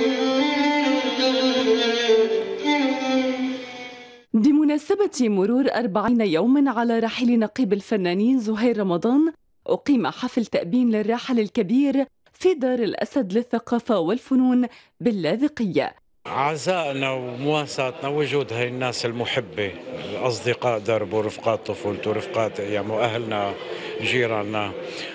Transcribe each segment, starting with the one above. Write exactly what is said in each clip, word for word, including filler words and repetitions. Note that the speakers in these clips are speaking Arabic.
بمناسبة مرور أربعين يوما على رحيل نقيب الفنانين زهير رمضان، أقيم حفل تأبين للراحل الكبير في دار الأسد للثقافة والفنون باللاذقية. عزائنا ومواساتنا وجود هاي الناس المحبة، الأصدقاء درب ورفقات طفولته ورفقات أيام وأهلنا جيراننا،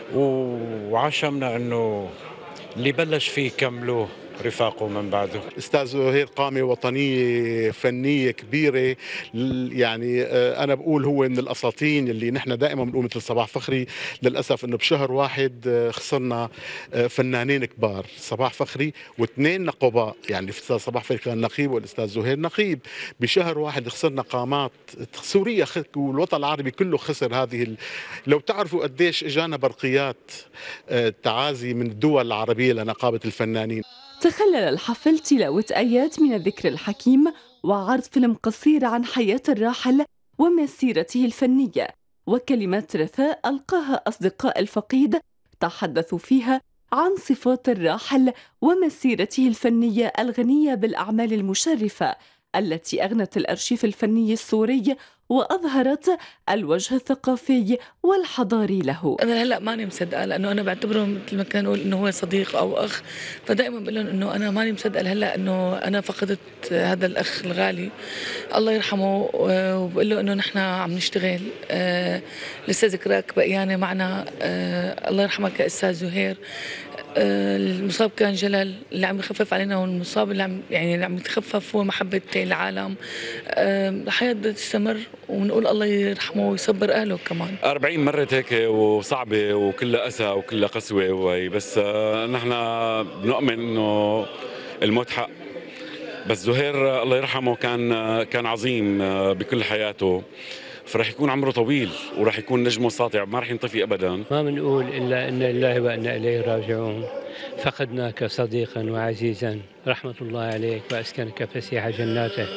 وعشمنا أنه اللي بلش فيه كملوه رفاقه من بعده. استاذ زهير قامه وطنيه فنيه كبيره، يعني انا بقول هو من الاساطين اللي نحن دائما بنقول مثل صباح فخري. للاسف انه بشهر واحد خسرنا فنانين كبار، صباح فخري واثنين نقباء، يعني الاستاذ صباح فخري كان نقيب والاستاذ زهير نقيب. بشهر واحد خسرنا قامات سوريا والوطن العربي كله خسر هذه ال... لو تعرفوا قديش اجانا برقيات تعازي من الدول العربيه لنقابه الفنانين. تخلل الحفل تلاوة آيات من الذكر الحكيم وعرض فيلم قصير عن حياة الراحل ومسيرته الفنية، وكلمات رثاء ألقاها أصدقاء الفقيد تحدثوا فيها عن صفات الراحل ومسيرته الفنية الغنية بالأعمال المشرفة التي أغنت الأرشيف الفني السوري وأظهرت الوجه الثقافي والحضاري له. أنا هلأ ماني مصدقة، لأنه أنا بعتبره مثل ما كان نقول إنه هو صديق أو أخ، فدائما بقول لهم إنه أنا ماني مصدقة هلأ إنه أنا فقدت هذا الأخ الغالي الله يرحمه، وبقول له إنه نحن عم نشتغل آه لسه ذكراك بقيانة معنا. آه الله يرحمك يا أستاذ زهير. آه المصاب كان جلال، اللي عم يخفف علينا، والمصاب اللي عم يعني اللي عم يتخفف هو محبة العالم. آه الحياة بدها تستمر، ونقول الله يرحمه ويصبر أهله كمان. أربعين مرت هيك وصعبة وكلها أسى وكلها قسوة وهي، بس نحن بنؤمن إنه الموت حق. بس زهير الله يرحمه كان كان عظيم بكل حياته، فرح يكون عمره طويل ورح يكون نجمه ساطع، ما رح ينطفي أبدا. ما بنقول إلا إن لله وإنا إليه راجعون. فقدناك صديقا وعزيزا، رحمة الله عليك وأسكنك فسيح جناته.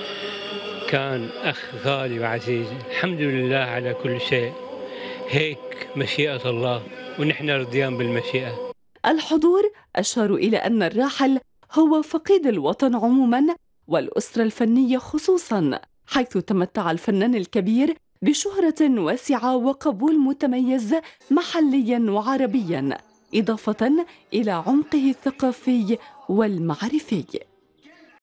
كان أخ غالي وعزيز، الحمد لله على كل شيء، هيك مشيئة الله ونحن رضيان بالمشيئة. الحضور أشاروا إلى أن الراحل هو فقيد الوطن عموما والأسرة الفنية خصوصا، حيث تمتع الفنان الكبير بشهرة واسعة وقبول متميز محليا وعربيا، إضافة إلى عمقه الثقافي والمعرفي.